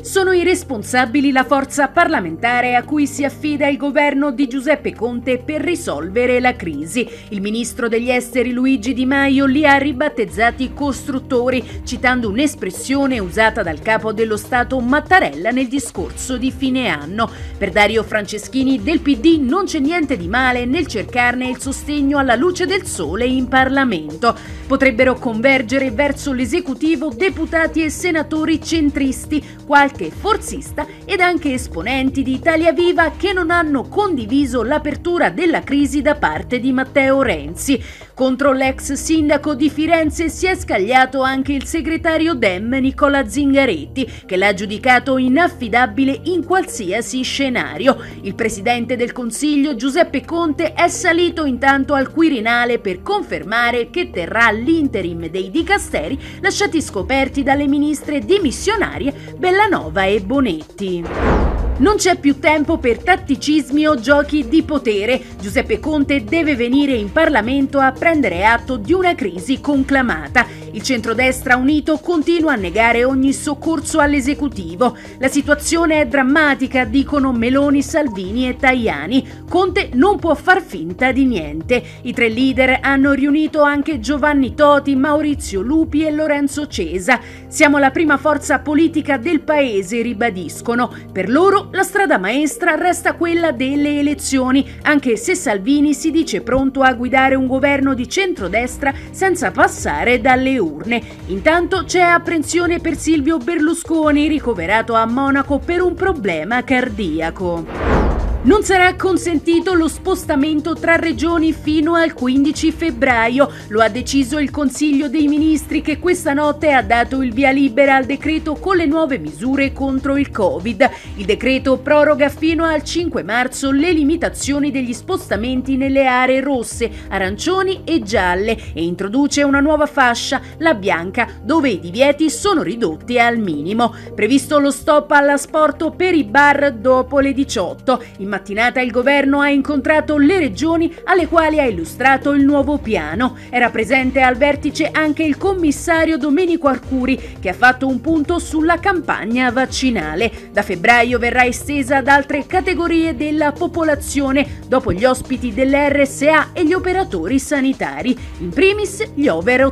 Sono i responsabili la forza parlamentare a cui si affida il governo di Giuseppe Conte per risolvere la crisi. Il ministro degli esteri Luigi Di Maio li ha ribattezzati costruttori, citando un'espressione usata dal capo dello Stato Mattarella nel discorso di fine anno. Per Dario Franceschini del PD non c'è niente di male nel cercarne il sostegno alla luce del sole in Parlamento. Potrebbero convergere verso l'esecutivo deputati e senatori centristi, qualche forzista ed anche esponenti di Italia Viva che non hanno condiviso l'apertura della crisi da parte di Matteo Renzi. Contro l'ex sindaco di Firenze si è scagliato anche il segretario Dem Nicola Zingaretti, che l'ha giudicato inaffidabile in qualsiasi scenario. Il presidente del Consiglio Giuseppe Conte è salito intanto al Quirinale per confermare che terrà l'interim dei dicasteri lasciati scoperti dalle ministre dimissionarie Bellanova e Bonetti. Non c'è più tempo per tatticismi o giochi di potere. Giuseppe Conte deve venire in Parlamento a prendere atto di una crisi conclamata. Il centrodestra unito continua a negare ogni soccorso all'esecutivo. La situazione è drammatica, dicono Meloni, Salvini e Tajani. Conte non può far finta di niente. I tre leader hanno riunito anche Giovanni Toti, Maurizio Lupi e Lorenzo Cesa. Siamo la prima forza politica del paese, ribadiscono. Per loro la strada maestra resta quella delle elezioni, anche se Salvini si dice pronto a guidare un governo di centrodestra senza passare dalle urne. Intanto c'è apprensione per Silvio Berlusconi, ricoverato a Monaco per un problema cardiaco. Non sarà consentito lo spostamento tra regioni fino al 15 febbraio. Lo ha deciso il Consiglio dei Ministri, che questa notte ha dato il via libera al decreto con le nuove misure contro il Covid. Il decreto proroga fino al 5 marzo le limitazioni degli spostamenti nelle aree rosse, arancioni e gialle e introduce una nuova fascia, la bianca, dove i divieti sono ridotti al minimo. Previsto lo stop all'asporto per i bar dopo le 18. In mattinata il governo ha incontrato le regioni, alle quali ha illustrato il nuovo piano. Era presente al vertice anche il commissario Domenico Arcuri, che ha fatto un punto sulla campagna vaccinale. Da febbraio verrà estesa ad altre categorie della popolazione, dopo gli ospiti dell'RSA e gli operatori sanitari, in primis gli over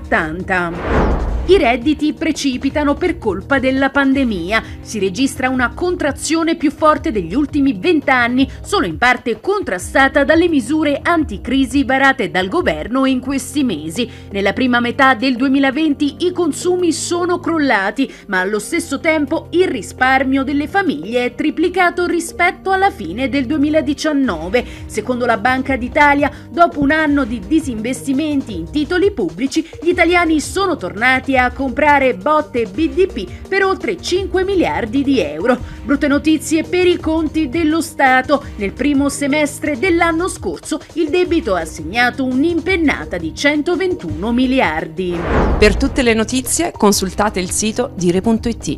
80. I redditi precipitano per colpa della pandemia. Si registra una contrazione più forte degli ultimi 20 anni, solo in parte contrastata dalle misure anticrisi varate dal governo in questi mesi. Nella prima metà del 2020 i consumi sono crollati, ma allo stesso tempo il risparmio delle famiglie è triplicato rispetto alla fine del 2019. Secondo la Banca d'Italia, dopo un anno di disinvestimenti in titoli pubblici, gli italiani sono tornati a comprare botte BDP per oltre 5 miliardi di euro. Brutte notizie per i conti dello Stato. Nel primo semestre dell'anno scorso il debito ha segnato un'impennata di 121 miliardi. Per tutte le notizie consultate il sito dire.it.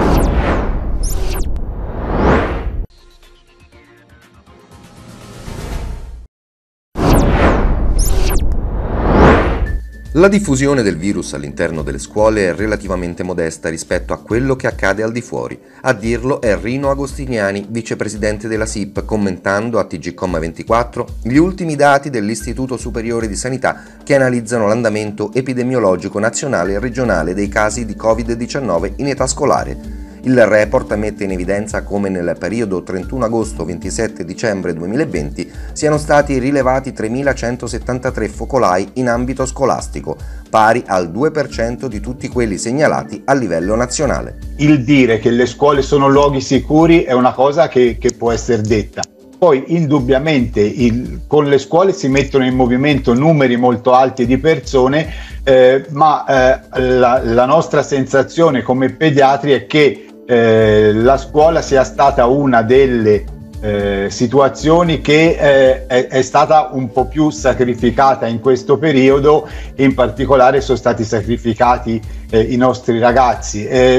La diffusione del virus all'interno delle scuole è relativamente modesta rispetto a quello che accade al di fuori. A dirlo è Rino Agostiniani, vicepresidente della SIP, commentando a TGcom24 gli ultimi dati dell'Istituto Superiore di Sanità che analizzano l'andamento epidemiologico nazionale e regionale dei casi di Covid-19 in età scolare. Il report mette in evidenza come nel periodo 31 agosto-27 dicembre 2020 siano stati rilevati 3.173 focolai in ambito scolastico, pari al 2% di tutti quelli segnalati a livello nazionale. Il dire che le scuole sono luoghi sicuri è una cosa che può essere detta. Poi indubbiamente con le scuole si mettono in movimento numeri molto alti di persone, ma la nostra sensazione come pediatri è che la scuola sia stata una delle situazioni che è stata un po' più sacrificata in questo periodo, e in particolare sono stati sacrificati i nostri ragazzi.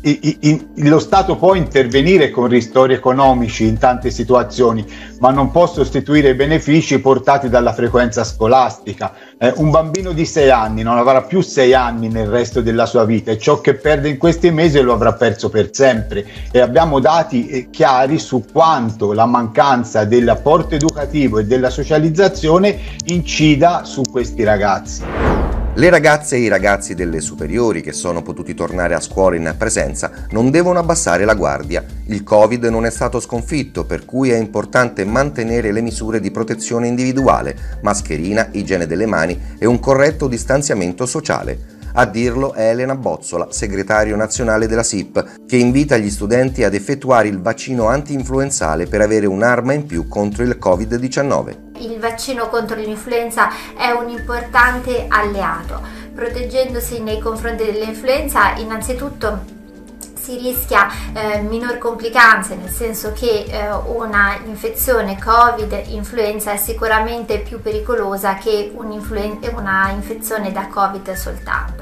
lo Stato può intervenire con ristori economici in tante situazioni, ma non può sostituire i benefici portati dalla frequenza scolastica. Un bambino di 6 anni non avrà più 6 anni nel resto della sua vita, e ciò che perde in questi mesi lo avrà perso per sempre. E abbiamo dati chiari su quanto la mancanza dell'apporto educativo e della socializzazione incida su questi ragazzi. Le ragazze e i ragazzi delle superiori che sono potuti tornare a scuola in presenza non devono abbassare la guardia. Il Covid non è stato sconfitto, per cui è importante mantenere le misure di protezione individuale, mascherina, igiene delle mani e un corretto distanziamento sociale. A dirlo è Elena Bozzola, segretario nazionale della SIP, che invita gli studenti ad effettuare il vaccino anti-influenzale per avere un'arma in più contro il Covid-19. Il vaccino contro l'influenza è un importante alleato. Proteggendosi nei confronti dell'influenza, innanzitutto si rischia minor complicanze, nel senso che una infezione Covid-influenza è sicuramente più pericolosa che una infezione da Covid soltanto.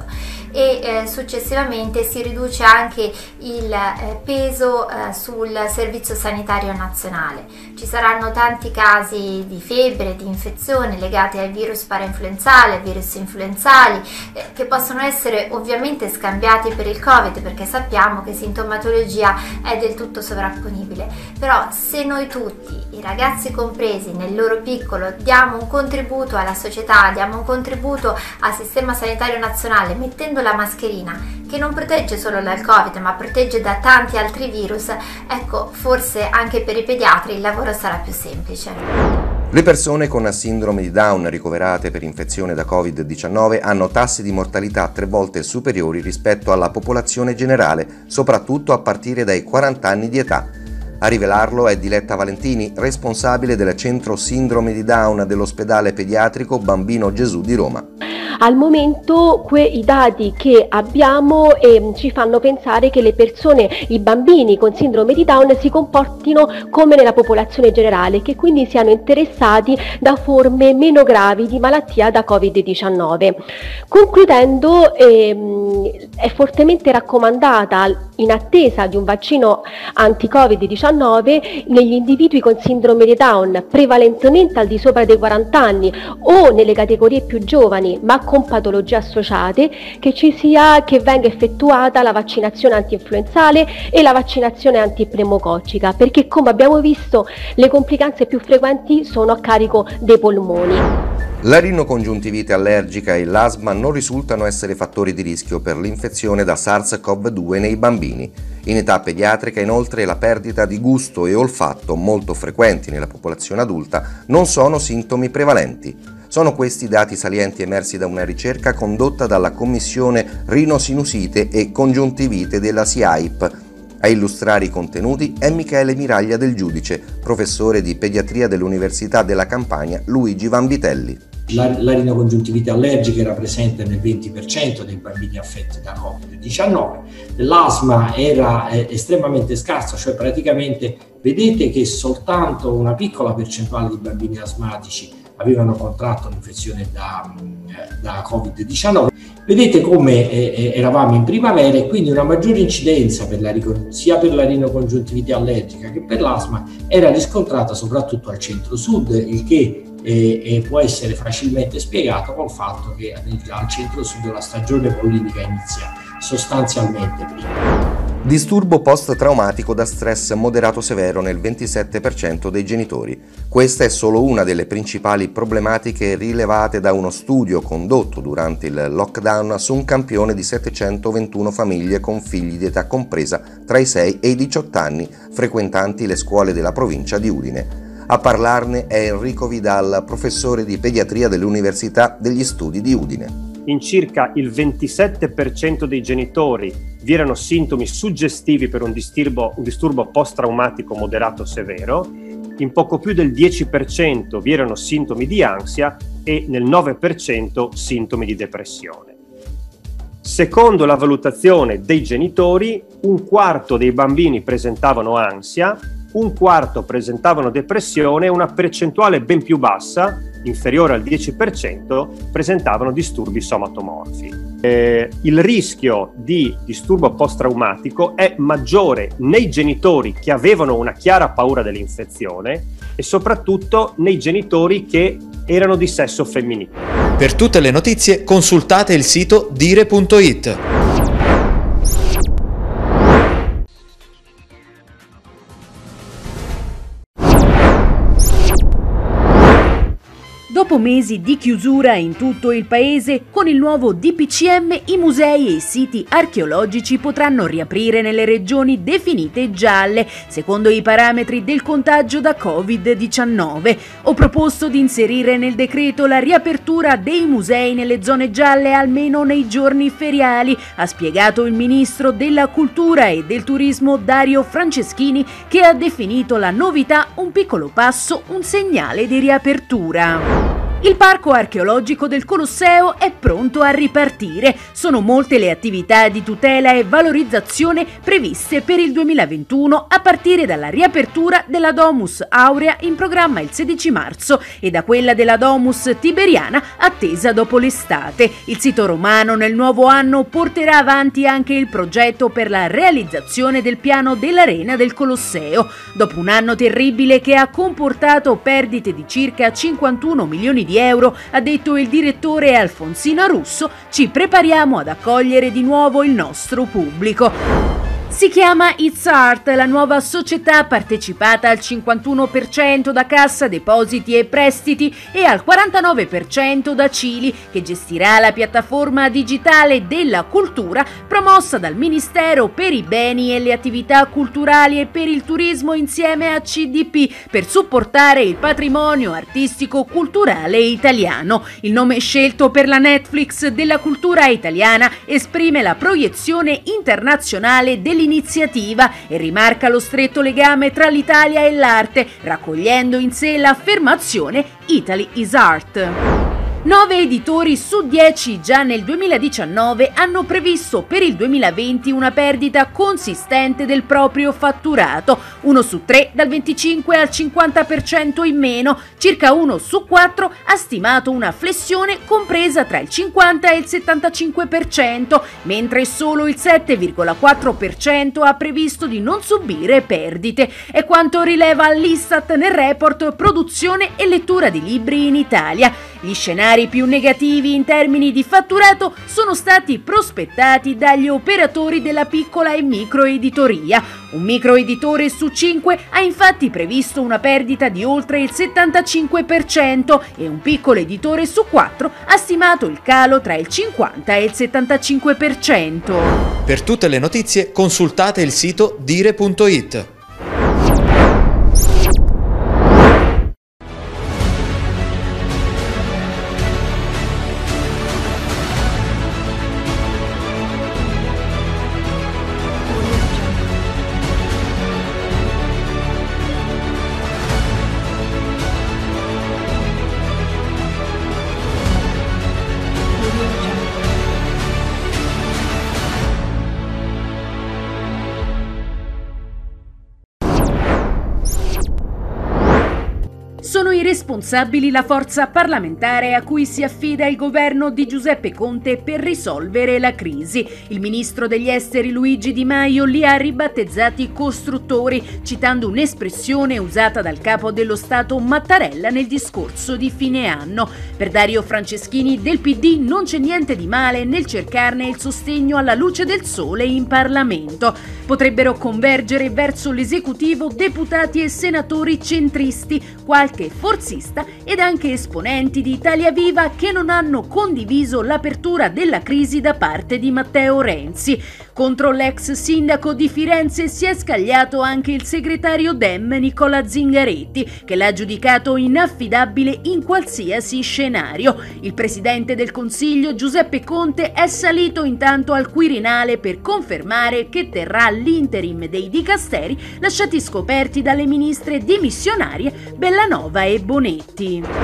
E successivamente si riduce anche il peso sul Servizio Sanitario Nazionale. Ci saranno tanti casi di febbre, di infezione legati ai virus parainfluenzali, ai virus influenzali, che possono essere ovviamente scambiati per il Covid, perché sappiamo che sintomatologia è del tutto sovrapponibile. Però se noi tutti, i ragazzi compresi nel loro piccolo, diamo un contributo alla società, diamo un contributo al Sistema Sanitario Nazionale, mettendo la mascherina, che non protegge solo dal Covid ma protegge da tanti altri virus, ecco, forse anche per i pediatri il lavoro sarà più semplice. Le persone con sindrome di Down ricoverate per infezione da Covid-19 hanno tassi di mortalità 3 volte superiori rispetto alla popolazione generale, soprattutto a partire dai 40 anni di età. A rivelarlo è Diletta Valentini, responsabile del centro sindrome di Down dell'ospedale pediatrico Bambino Gesù di Roma. Al momento i dati che abbiamo ci fanno pensare che le persone, i bambini con sindrome di Down si comportino come nella popolazione generale, che quindi siano interessati da forme meno gravi di malattia da Covid-19. Concludendo, è fortemente raccomandata, in attesa di un vaccino anti-Covid-19, negli individui con sindrome di Down, prevalentemente al di sopra dei 40 anni o nelle categorie più giovani, ma con patologie associate, che venga effettuata la vaccinazione antinfluenzale e la vaccinazione antipneumococcica, perché come abbiamo visto le complicanze più frequenti sono a carico dei polmoni. La rinocongiuntivite allergica e l'asma non risultano essere fattori di rischio per l'infezione da SARS-CoV-2 nei bambini. In età pediatrica, inoltre, la perdita di gusto e olfatto, molto frequenti nella popolazione adulta, non sono sintomi prevalenti. Sono questi dati salienti emersi da una ricerca condotta dalla Commissione Rinosinusite e Congiuntivite della SIAIP. A illustrare i contenuti è Michele Miraglia del Giudice, professore di pediatria dell'Università della Campania Luigi Vanvitelli. La rinocongiuntivite allergica era presente nel 20% dei bambini affetti da Covid-19, l'asma era estremamente scarsa, cioè praticamente vedete che soltanto una piccola percentuale di bambini asmatici avevano contratto un'infezione da Covid-19. Vedete come eravamo in primavera e quindi una maggiore incidenza sia per la rinocongiuntivite allergica che per l'asma era riscontrata soprattutto al centro-sud, il che può essere facilmente spiegato col fatto che al centro-sud la stagione pollinica inizia sostanzialmente prima. Disturbo post-traumatico da stress moderato severo nel 27% dei genitori. Questa è solo una delle principali problematiche rilevate da uno studio condotto durante il lockdown su un campione di 721 famiglie con figli di età compresa tra i 6 e i 18 anni, frequentanti le scuole della provincia di Udine. A parlarne è Enrico Vidal, professore di pediatria dell'Università degli Studi di Udine. In circa il 27% dei genitori vi erano sintomi suggestivi per un disturbo post-traumatico moderato severo, in poco più del 10% vi erano sintomi di ansia e nel 9% sintomi di depressione. Secondo la valutazione dei genitori, 1/4 dei bambini presentavano ansia, 1/4 presentavano depressione e una percentuale ben più bassa, inferiore al 10%, presentavano disturbi somatomorfi. il rischio di disturbo post-traumatico è maggiore nei genitori che avevano una chiara paura dell'infezione e soprattutto nei genitori che erano di sesso femminile. Per tutte le notizie consultate il sito dire.it. Dopo mesi di chiusura in tutto il paese, con il nuovo DPCM i musei e i siti archeologici potranno riaprire nelle regioni definite gialle, secondo i parametri del contagio da Covid-19. Ho proposto di inserire nel decreto la riapertura dei musei nelle zone gialle almeno nei giorni feriali, ha spiegato il ministro della Cultura e del Turismo Dario Franceschini, che ha definito la novità un piccolo passo, un segnale di riapertura. Il parco archeologico del Colosseo è pronto a ripartire. Sono molte le attività di tutela e valorizzazione previste per il 2021 a partire dalla riapertura della Domus Aurea in programma il 16 marzo e da quella della Domus Tiberiana attesa dopo l'estate. Il sito romano nel nuovo anno porterà avanti anche il progetto per la realizzazione del piano dell'Arena del Colosseo. Dopo un anno terribile che ha comportato perdite di circa 51 milioni di euro, ha detto il direttore Alfonsino Russo, ci prepariamo ad accogliere di nuovo il nostro pubblico. Si chiama It's Art, la nuova società partecipata al 51% da Cassa Depositi e Prestiti e al 49% da Cili, che gestirà la piattaforma digitale della cultura promossa dal Ministero per i beni e le attività culturali e per il turismo insieme a CDP per supportare il patrimonio artistico-culturale italiano. Il nome scelto per la Netflix della cultura italiana esprime la proiezione internazionale dell'iniziativa e rimarca lo stretto legame tra l'Italia e l'arte, raccogliendo in sé l'affermazione Italy is Art. 9 editori su 10 già nel 2019 hanno previsto per il 2020 una perdita consistente del proprio fatturato, 1 su 3 dal 25 al 50% in meno, circa 1 su 4 ha stimato una flessione compresa tra il 50 e il 75%, mentre solo il 7,4% ha previsto di non subire perdite. È quanto rileva l'Istat nel report Produzione e lettura di libri in Italia. Gli scenari più negativi in termini di fatturato sono stati prospettati dagli operatori della piccola e microeditoria. Un microeditore su 5 ha infatti previsto una perdita di oltre il 75% e un piccolo editore su 4 ha stimato il calo tra il 50 e il 75%. Per tutte le notizie consultate il sito dire.it. Sono i responsabili la forza parlamentare a cui si affida il governo di Giuseppe Conte per risolvere la crisi. Il ministro degli esteri Luigi Di Maio li ha ribattezzati costruttori, citando un'espressione usata dal capo dello Stato Mattarella nel discorso di fine anno. Per Dario Franceschini del PD non c'è niente di male nel cercarne il sostegno alla luce del sole in Parlamento. Potrebbero convergere verso l'esecutivo deputati e senatori centristi, qualche forzista ed anche esponenti di Italia Viva che non hanno condiviso l'apertura della crisi da parte di Matteo Renzi. Contro l'ex sindaco di Firenze si è scagliato anche il segretario Dem Nicola Zingaretti, che l'ha giudicato inaffidabile in qualsiasi scenario. Il presidente del Consiglio Giuseppe Conte è salito intanto al Quirinale per confermare che terrà l'interim dei dicasteri lasciati scoperti dalle ministre dimissionarie Bellanova e Bonetti.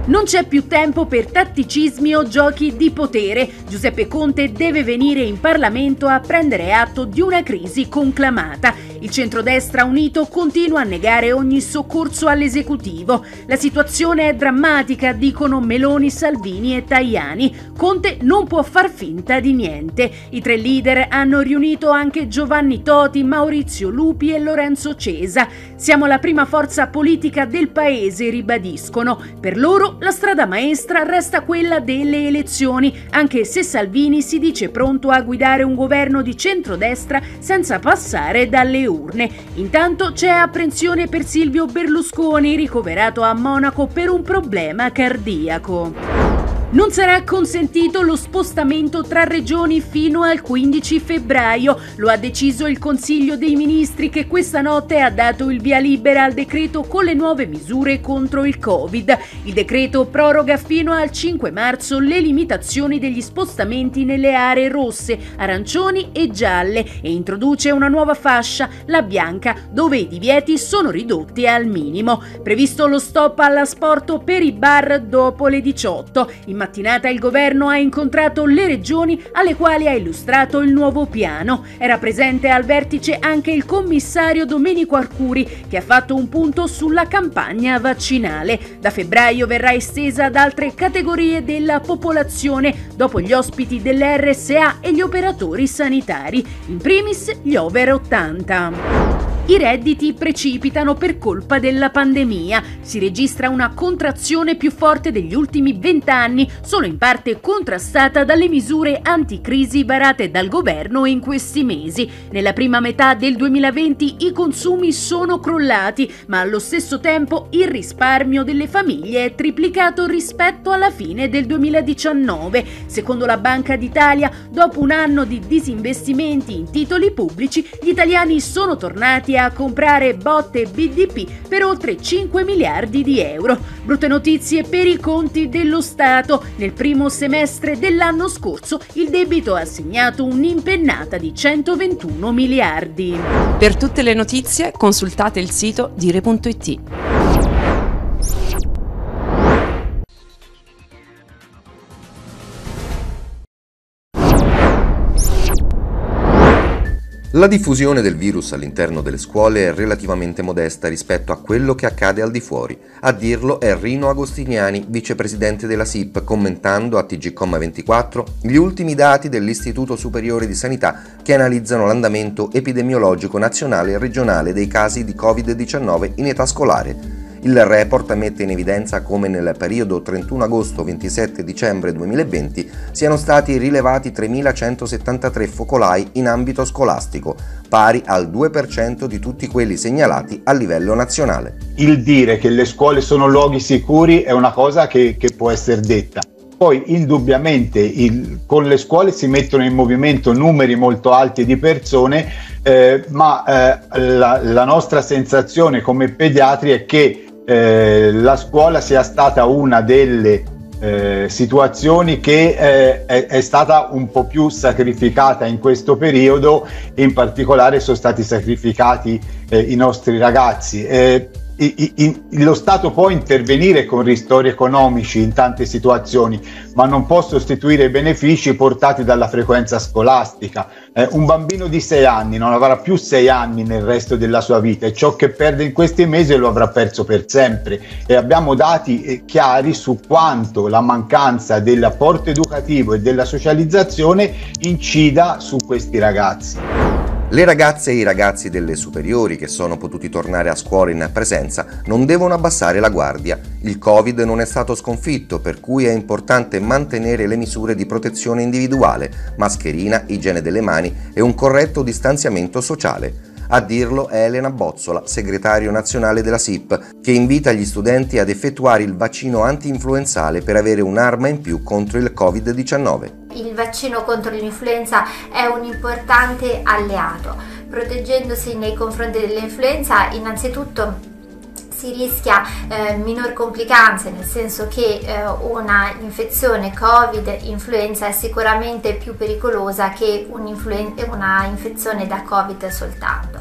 Non c'è più tempo per tatticismi o giochi di potere. Giuseppe Conte deve venire in Parlamento a prendere atto di una crisi conclamata. Il centrodestra unito continua a negare ogni soccorso all'esecutivo. La situazione è drammatica, dicono Meloni, Salvini e Tajani. Conte non può far finta di niente. I tre leader hanno riunito anche Giovanni Toti, Maurizio Lupi e Lorenzo Cesa. Siamo la prima forza politica del paese, ribadiscono. Per loro la strada maestra resta quella delle elezioni, anche se Salvini si dice pronto a guidare un governo di centrodestra senza passare dalle urne. Intanto c'è apprensione per Silvio Berlusconi, ricoverato a Monaco per un problema cardiaco. Non sarà consentito lo spostamento tra regioni fino al 15 febbraio. Lo ha deciso il Consiglio dei Ministri, che questa notte ha dato il via libera al decreto con le nuove misure contro il Covid. Il decreto proroga fino al 5 marzo le limitazioni degli spostamenti nelle aree rosse, arancioni e gialle e introduce una nuova fascia, la bianca, dove i divieti sono ridotti al minimo. Previsto lo stop all'asporto per i bar dopo le 18. In mattinata il governo ha incontrato le regioni, alle quali ha illustrato il nuovo piano. Era presente al vertice anche il commissario Domenico Arcuri, che ha fatto un punto sulla campagna vaccinale. Da febbraio verrà estesa ad altre categorie della popolazione, dopo gli ospiti dell'RSA e gli operatori sanitari, in primis gli over 80. I redditi precipitano per colpa della pandemia. Si registra una contrazione più forte degli ultimi 20 anni, solo in parte contrastata dalle misure anticrisi varate dal governo in questi mesi. Nella prima metà del 2020 i consumi sono crollati, ma allo stesso tempo il risparmio delle famiglie è triplicato rispetto alla fine del 2019. Secondo la Banca d'Italia, dopo un anno di disinvestimenti in titoli pubblici, gli italiani sono tornati a comprare botte BDP per oltre 5 miliardi di euro. Brutte notizie per i conti dello Stato. Nel primo semestre dell'anno scorso il debito ha segnato un'impennata di 121 miliardi. Per tutte le notizie consultate il sito dire.it. La diffusione del virus all'interno delle scuole è relativamente modesta rispetto a quello che accade al di fuori. A dirlo è Rino Agostiniani, vicepresidente della SIP, commentando a TGcom24 gli ultimi dati dell'Istituto Superiore di Sanità che analizzano l'andamento epidemiologico nazionale e regionale dei casi di Covid-19 in età scolare. Il report mette in evidenza come nel periodo 31 agosto-27 dicembre 2020 siano stati rilevati 3.173 focolai in ambito scolastico, pari al 2% di tutti quelli segnalati a livello nazionale. Il dire che le scuole sono luoghi sicuri è una cosa che può essere detta. Poi indubbiamente con le scuole si mettono in movimento numeri molto alti di persone, ma la nostra sensazione come pediatri è che la scuola sia stata una delle situazioni che è stata un po' più sacrificata in questo periodo, e in particolare sono stati sacrificati i nostri ragazzi. Lo Stato può intervenire con ristori economici in tante situazioni, ma non può sostituire i benefici portati dalla frequenza scolastica. Un bambino di 6 anni non avrà più 6 anni nel resto della sua vita, e ciò che perde in questi mesi lo avrà perso per sempre. E abbiamo dati chiari su quanto la mancanza dell'apporto educativo e della socializzazione incida su questi ragazzi. Le ragazze e i ragazzi delle superiori che sono potuti tornare a scuola in presenza non devono abbassare la guardia. Il Covid non è stato sconfitto, per cui è importante mantenere le misure di protezione individuale, mascherina, igiene delle mani e un corretto distanziamento sociale. A dirlo è Elena Bozzola, segretario nazionale della SIP, che invita gli studenti ad effettuare il vaccino anti-influenzale per avere un'arma in più contro il Covid-19. Il vaccino contro l'influenza è un importante alleato. Proteggendosi nei confronti dell'influenza, innanzitutto si rischia minor complicanze, nel senso che una infezione Covid-influenza è sicuramente più pericolosa che una infezione da Covid soltanto.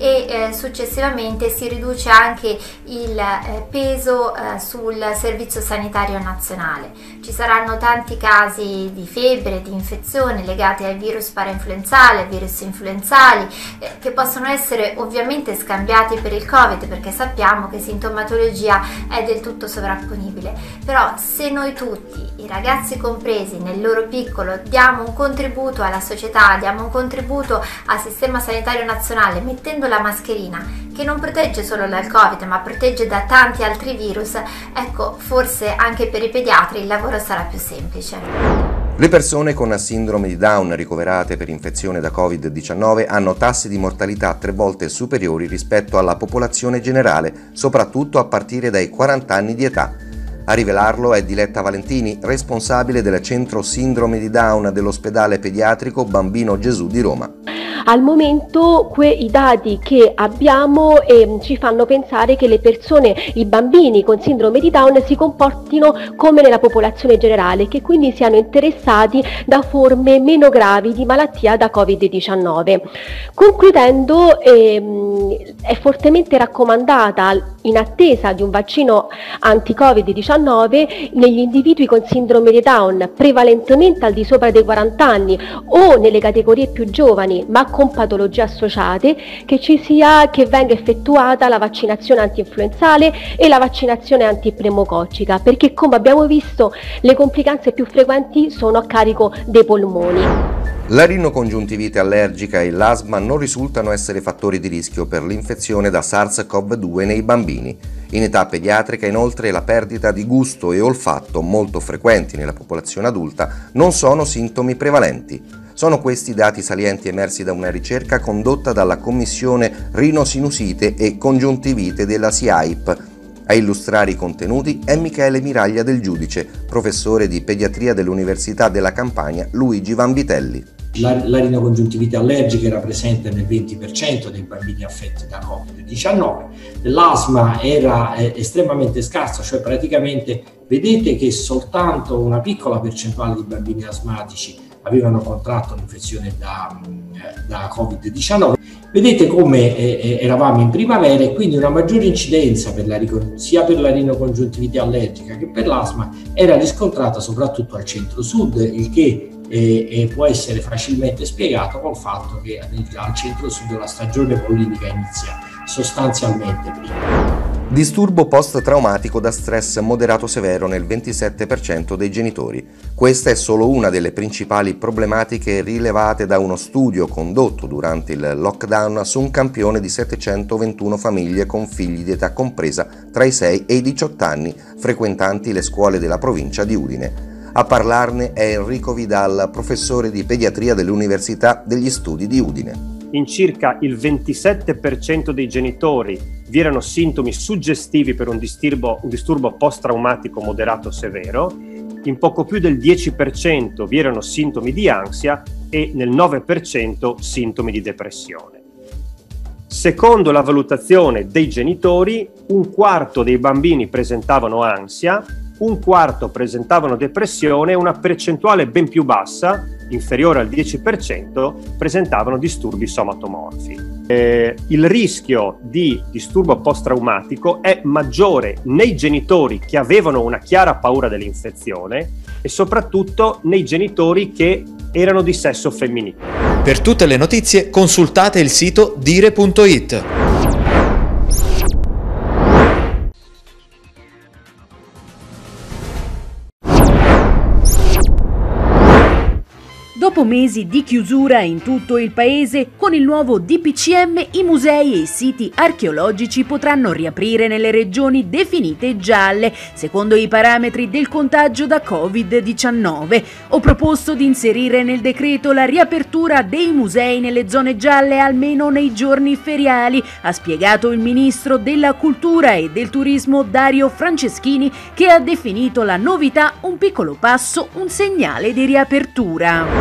e successivamente si riduce anche il peso sul Servizio Sanitario Nazionale. Ci saranno tanti casi di febbre, di infezione legati ai virus parainfluenzali, ai virus influenzali, che possono essere ovviamente scambiati per il Covid, perché sappiamo che sintomatologia è del tutto sovrapponibile. Però se noi tutti, i ragazzi compresi, nel loro piccolo, diamo un contributo alla società, diamo un contributo al sistema sanitario nazionale mettendo la mascherina, che non protegge solo dal Covid ma protegge da tanti altri virus, ecco, forse anche per i pediatri il lavoro sarà più semplice. Le persone con sindrome di Down ricoverate per infezione da Covid-19 hanno tassi di mortalità 3 volte superiori rispetto alla popolazione generale, soprattutto a partire dai 40 anni di età. A rivelarlo è Diletta Valentini, responsabile del centro sindrome di Down dell'ospedale pediatrico Bambino Gesù di Roma. Al momento i dati che abbiamo ci fanno pensare che le persone, i bambini con sindrome di Down si comportino come nella popolazione generale, che quindi siano interessati da forme meno gravi di malattia da Covid-19. Concludendo, è fortemente raccomandata, in attesa di un vaccino anti-Covid-19, negli individui con sindrome di Down prevalentemente al di sopra dei 40 anni o nelle categorie più giovani ma con patologie associate, che venga effettuata la vaccinazione antinfluenzale e la vaccinazione antipneumococcica, perché come abbiamo visto le complicanze più frequenti sono a carico dei polmoni. La rinocongiuntivite allergica e l'asma non risultano essere fattori di rischio per l'infezione da SARS-CoV-2 nei bambini. In età pediatrica, inoltre, la perdita di gusto e olfatto, molto frequenti nella popolazione adulta, non sono sintomi prevalenti. Sono questi dati salienti emersi da una ricerca condotta dalla Commissione Rinosinusite e Congiuntivite della SIAIP. A illustrare i contenuti è Michele Miraglia del Giudice, professore di pediatria dell'Università della Campania Luigi Vanvitelli. La rinocongiuntivite allergica era presente nel 20% dei bambini affetti da Covid-19, l'asma era estremamente scarsa, cioè praticamente vedete che soltanto una piccola percentuale di bambini asmatici avevano contratto l'infezione da Covid-19. Vedete come eravamo in primavera e quindi una maggiore incidenza sia per la rinocongiuntivite allergica che per l'asma era riscontrata soprattutto al centro-sud, il che può essere facilmente spiegato col fatto che al centro-sud la stagione pollinica inizia sostanzialmente prima. Disturbo post-traumatico da stress moderato severo nel 27% dei genitori. Questa è solo una delle principali problematiche rilevate da uno studio condotto durante il lockdown su un campione di 721 famiglie con figli di età compresa tra i 6 e i 18 anni, frequentanti le scuole della provincia di Udine. A parlarne è Enrico Vidal, professore di pediatria dell'Università degli Studi di Udine. In circa il 27% dei genitori vi erano sintomi suggestivi per un disturbo post-traumatico moderato severo, in poco più del 10% vi erano sintomi di ansia e nel 9% sintomi di depressione. Secondo la valutazione dei genitori, 1/4 dei bambini presentavano ansia, 1/4 presentavano depressione e una percentuale ben più bassa, inferiore al 10%, presentavano disturbi somatomorfi. Il rischio di disturbo post-traumatico è maggiore nei genitori che avevano una chiara paura dell'infezione e soprattutto nei genitori che erano di sesso femminile. Per tutte le notizie consultate il sito dire.it. Dopo mesi di chiusura in tutto il paese, con il nuovo DPCM i musei e i siti archeologici potranno riaprire nelle regioni definite gialle, secondo i parametri del contagio da Covid-19. Ho proposto di inserire nel decreto la riapertura dei musei nelle zone gialle almeno nei giorni feriali, ha spiegato il ministro della Cultura e del Turismo Dario Franceschini, che ha definito la novità un piccolo passo, un segnale di riapertura.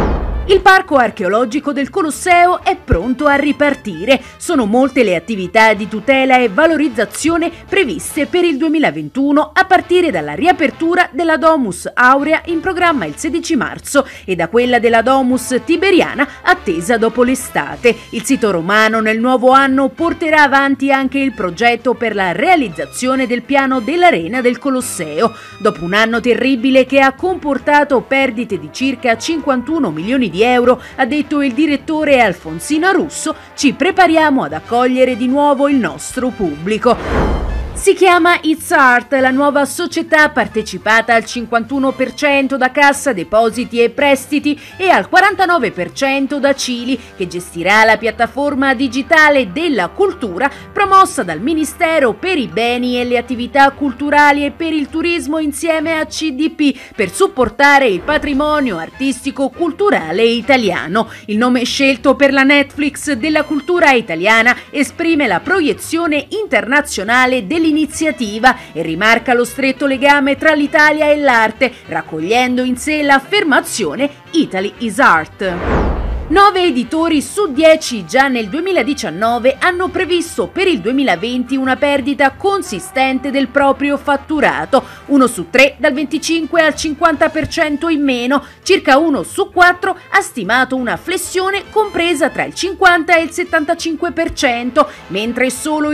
Il parco archeologico del Colosseo è pronto a ripartire. Sono molte le attività di tutela e valorizzazione previste per il 2021 a partire dalla riapertura della Domus Aurea in programma il 16 marzo e da quella della Domus Tiberiana attesa dopo l'estate. Il sito romano nel nuovo anno porterà avanti anche il progetto per la realizzazione del piano dell'Arena del Colosseo. Dopo un anno terribile che ha comportato perdite di circa 51 milioni di euro, ha detto il direttore Alfonsino Russo, ci prepariamo ad accogliere di nuovo il nostro pubblico. Si chiama It's Art, la nuova società partecipata al 51% da Cassa Depositi e Prestiti e al 49% da Cili, che gestirà la piattaforma digitale della cultura promossa dal Ministero per i beni e le attività culturali e per il turismo insieme a CDP per supportare il patrimonio artistico-culturale italiano. Il nome scelto per la Netflix della cultura italiana esprime la proiezione internazionale dell'iniziativa e rimarca lo stretto legame tra l'Italia e l'arte, raccogliendo in sé l'affermazione Italy is Art. 9 editori su 10 già nel 2019 hanno previsto per il 2020 una perdita consistente del proprio fatturato, 1 su 3 dal 25 al 50% in meno, circa 1 su 4 ha stimato una flessione compresa tra il 50 e il 75%, mentre solo il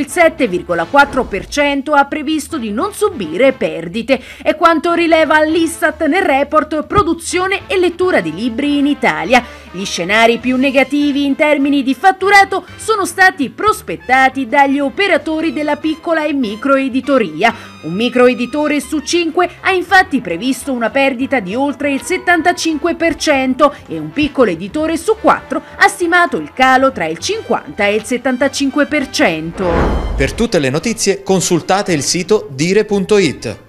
7,4% ha previsto di non subire perdite. È quanto rileva l'Istat nel report Produzione e lettura di libri in Italia. Gli scenari più negativi in termini di fatturato sono stati prospettati dagli operatori della piccola e microeditoria. Un microeditore su 5 ha infatti previsto una perdita di oltre il 75% e un piccolo editore su 4 ha stimato il calo tra il 50 e il 75%. Per tutte le notizie consultate il sito dire.it.